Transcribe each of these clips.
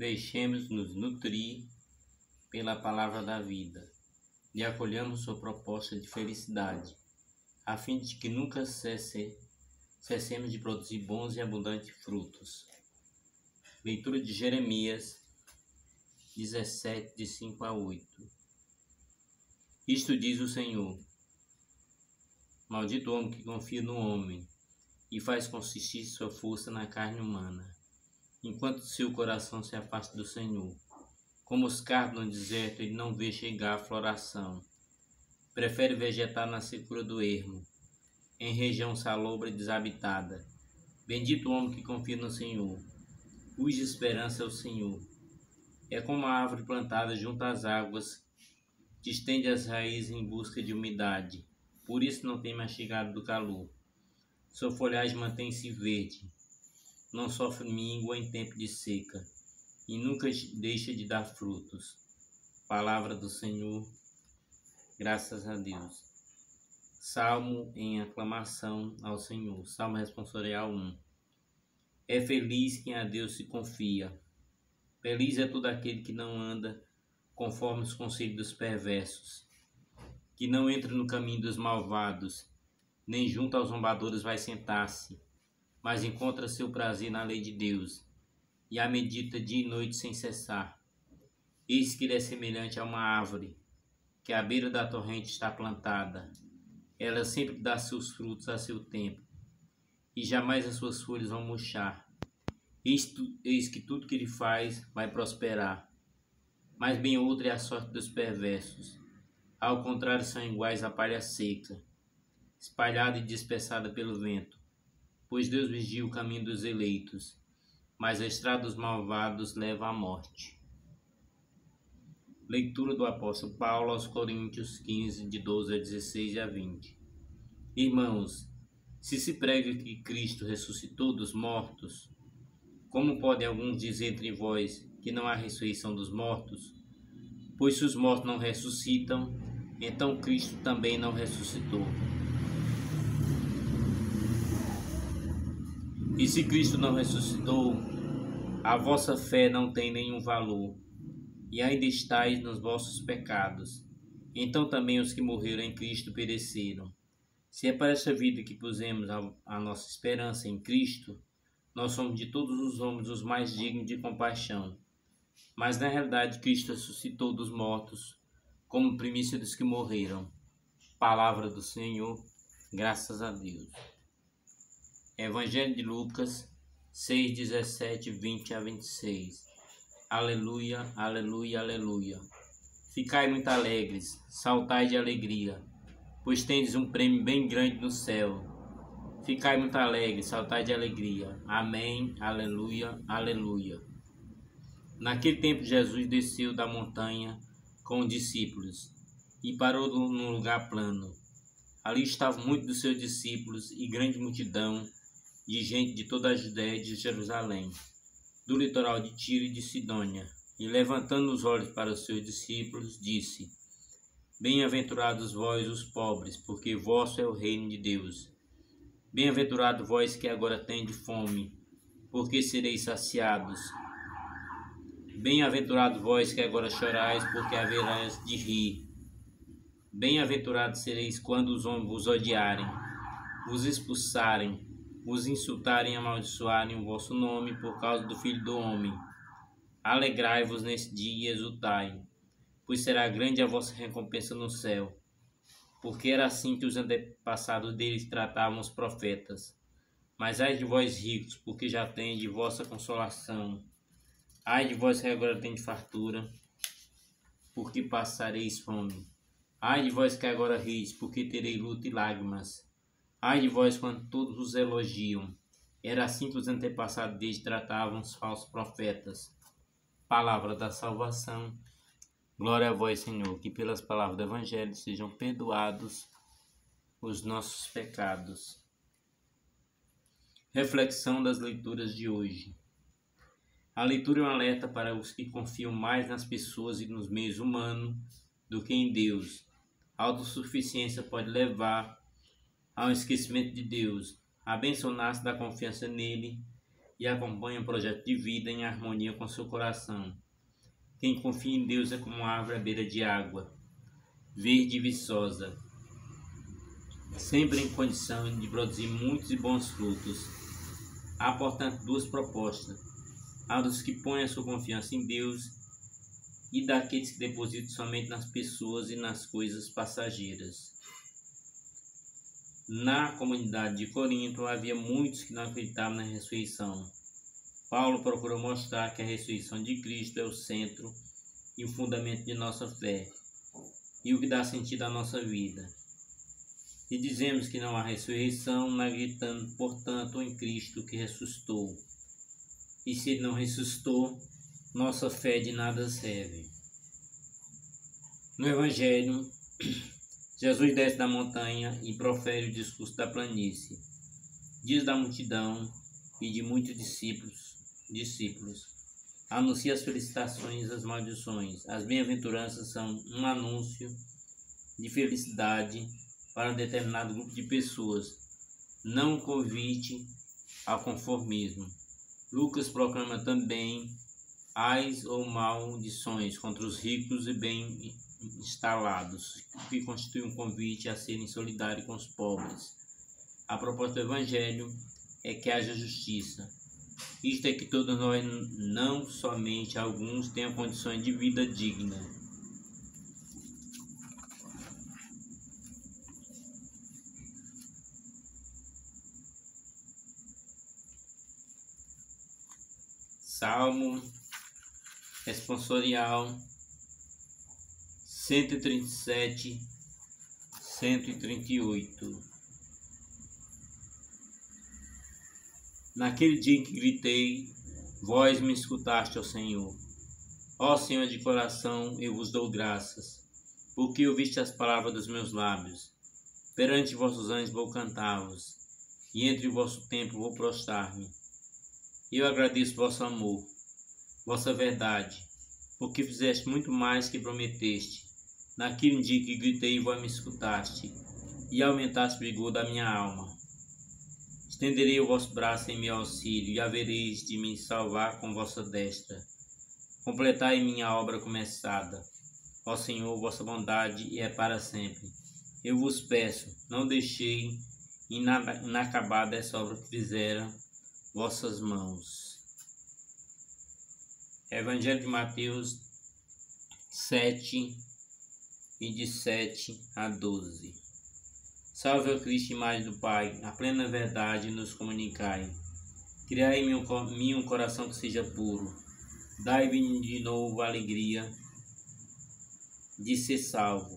Deixemos-nos nutrir pela palavra da vida e acolhamos sua proposta de felicidade, a fim de que nunca cessemos de produzir bons e abundantes frutos. Leitura de Jeremias 17, de 5 a 8. Isto diz o Senhor: Maldito o homem que confia no homem e faz consistir sua força na carne humana, enquanto seu coração se afasta do Senhor. Como os cardos no deserto, ele não vê chegar a floração. Prefere vegetar na secura do ermo, em região salobra e desabitada. Bendito o homem que confia no Senhor, cuja esperança é o Senhor. É como a árvore plantada junto às águas, que estende as raízes em busca de umidade. Por isso não tem mais chegada do calor. Sua folhagem mantém-se verde, não sofre míngua em tempo de seca, e nunca deixa de dar frutos. Palavra do Senhor, graças a Deus. Salmo em aclamação ao Senhor. Salmo responsorial 1. É feliz quem a Deus se confia. Feliz é todo aquele que não anda conforme os conselhos dos perversos, que não entra no caminho dos malvados, nem junto aos zombadores vai sentar-se, mas encontra seu prazer na lei de Deus, e a medita dia e noite sem cessar. Eis que ele é semelhante a uma árvore, que à beira da torrente está plantada. Ela sempre dá seus frutos a seu tempo, e jamais as suas folhas vão murchar. Eis que tudo que ele faz vai prosperar. Mas bem outra é a sorte dos perversos. Ao contrário, são iguais à palha seca, espalhada e dispersada pelo vento. Pois Deus vigia o caminho dos eleitos, mas a estrada dos malvados leva à morte. Leitura do apóstolo Paulo aos Coríntios 15, de 12 a 16 e a 20. Irmãos, se prega que Cristo ressuscitou dos mortos, como podem alguns dizer entre vós que não há ressurreição dos mortos? Pois se os mortos não ressuscitam, então Cristo também não ressuscitou. E se Cristo não ressuscitou, a vossa fé não tem nenhum valor, e ainda estáis nos vossos pecados. Então também os que morreram em Cristo pereceram. Se é para essa vida que pusemos a nossa esperança em Cristo, nós somos de todos os homens os mais dignos de compaixão. Mas na realidade Cristo ressuscitou dos mortos, como primícia dos que morreram. Palavra do Senhor, graças a Deus. Evangelho de Lucas 6, 17, 20 a 26. Aleluia, aleluia, aleluia. Ficai muito alegres, saltai de alegria, pois tendes um prêmio bem grande no céu. Ficai muito alegres, saltai de alegria. Amém, aleluia, aleluia. Naquele tempo Jesus desceu da montanha com os discípulos e parou num lugar plano. Ali estavam muitos dos seus discípulos e grande multidão de gente de toda a Judéia e de Jerusalém, do litoral de Tiro e de Sidônia. E levantando os olhos para os seus discípulos, disse: Bem-aventurados vós os pobres, porque vosso é o reino de Deus. Bem-aventurado vós que agora tendes fome, porque sereis saciados. Bem-aventurado vós que agora chorais, porque haverás de rir. Bem-aventurados sereis quando os homens vos odiarem, vos expulsarem, vos insultarem e amaldiçoarem o vosso nome por causa do Filho do Homem. Alegrai-vos nesse dia e exultai, pois será grande a vossa recompensa no céu. Porque era assim que os antepassados deles tratavam os profetas. Mas ai de vós ricos, porque já tendes vossa consolação. Ai de vós que agora tendes fartura, porque passareis fome. Ai de vós que agora rís, porque tereis luto e lágrimas. Ai de vós quando todos os elogiam. Era assim que os antepassados deles tratavam os falsos profetas. Palavra da salvação. Glória a vós, Senhor, que pelas palavras do Evangelho sejam perdoados os nossos pecados. Reflexão das leituras de hoje. A leitura é um alerta para os que confiam mais nas pessoas e nos meios humanos do que em Deus. A autossuficiência pode levar ao esquecimento de Deus. A benção nasce da confiança nele, e acompanha um projeto de vida em harmonia com seu coração. Quem confia em Deus é como uma árvore à beira de água, verde e viçosa, sempre em condição de produzir muitos e bons frutos. Há, portanto, duas propostas: a dos que põem a sua confiança em Deus e daqueles que depositam somente nas pessoas e nas coisas passageiras. Na comunidade de Corinto havia muitos que não acreditavam na ressurreição. Paulo procurou mostrar que a ressurreição de Cristo é o centro e o fundamento de nossa fé e o que dá sentido à nossa vida. Se dizemos que não há ressurreição, não acreditamos, portanto, em Cristo que ressuscitou. E se ele não ressuscitou, nossa fé de nada serve. No Evangelho, Jesus desce da montanha e profere o discurso da planície. Diz da multidão e de muitos discípulos. Anuncia as felicitações e as maldições. As bem-aventuranças são um anúncio de felicidade para um determinado grupo de pessoas, não um convite ao conformismo. Lucas proclama também ais ou maldições contra os ricos e bem instalados, que constitui um convite a serem solidários com os pobres. A proposta do Evangelho é que haja justiça. Isto é que todos nós, não somente alguns, tenham condições de vida digna. Salmo responsorial 137, 138. Naquele dia em que gritei, vós me escutaste, ó Senhor. Ó Senhor, de coração eu vos dou graças, porque ouviste as palavras dos meus lábios. Perante vossos anjos vou cantar-vos, e entre o vosso templo vou prostrar-me. Eu agradeço vosso amor, vossa verdade, porque fizeste muito mais que prometeste. Naquele dia que gritei, vós me escutaste, e aumentaste o vigor da minha alma. Estenderei o vosso braço em meu auxílio, e havereis de me salvar com vossa destra. Completai minha obra começada. Ó Senhor, vossa bondade é para sempre. Eu vos peço, não deixei inacabada essa obra que fizeram vossas mãos. Evangelho de Mateus 7, e de 7 a 12. Salve ao Cristo, imagem do Pai, a plena verdade nos comunicai. Criai em mim um coração que seja puro. Dai-me de novo a alegria de ser salvo.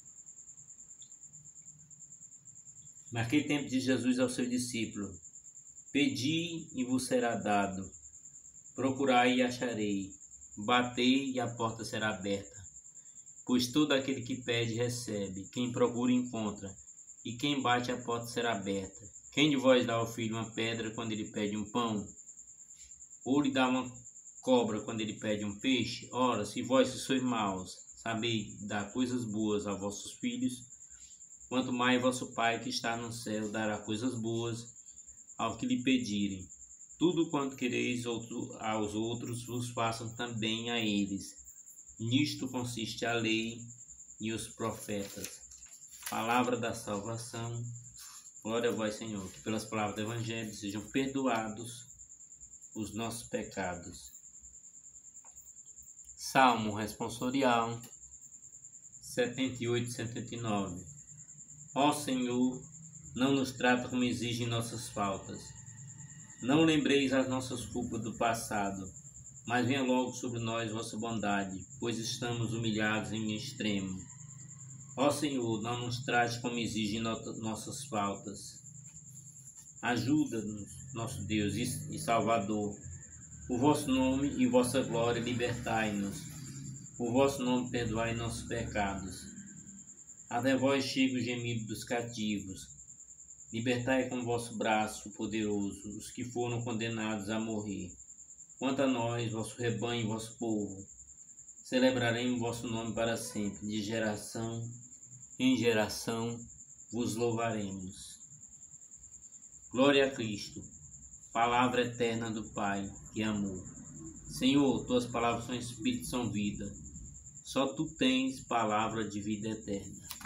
Naquele tempo disse Jesus ao seu discípulo: Pedi e vos será dado. Procurai e acharei. Batei e a porta será aberta. Pois todo aquele que pede recebe, quem procura encontra, e quem bate a porta será aberta. Quem de vós dá ao filho uma pedra quando ele pede um pão? Ou lhe dá uma cobra quando ele pede um peixe? Ora, se vós que sois maus, sabeis dar coisas boas a vossos filhos, quanto mais vosso Pai que está no céu dará coisas boas ao que lhe pedirem. Tudo quanto quereis aos outros, vos façam também a eles. Nisto consiste a lei e os profetas. Palavra da salvação. Glória a vós, Senhor, que pelas palavras do Evangelho sejam perdoados os nossos pecados. Salmo responsorial 78, 79. Ó Senhor, não nos trata como exigem nossas faltas. Não lembreis as nossas culpas do passado, mas venha logo sobre nós vossa bondade, pois estamos humilhados em extremo. Ó Senhor, não nos trate como exigem nossas faltas. Ajuda-nos, nosso Deus e Salvador. O vosso nome e vossa glória libertai-nos. O vosso nome perdoai nossos pecados. Até vós chega o gemido dos cativos. Libertai com vosso braço poderoso os que foram condenados a morrer. Quanto a nós, vosso rebanho e vosso povo, celebraremos vosso nome para sempre. De geração em geração vos louvaremos. Glória a Cristo. palavra eterna do Pai, que é amor. Senhor, tuas palavras são espírito, são vida. Só tu tens palavra de vida eterna.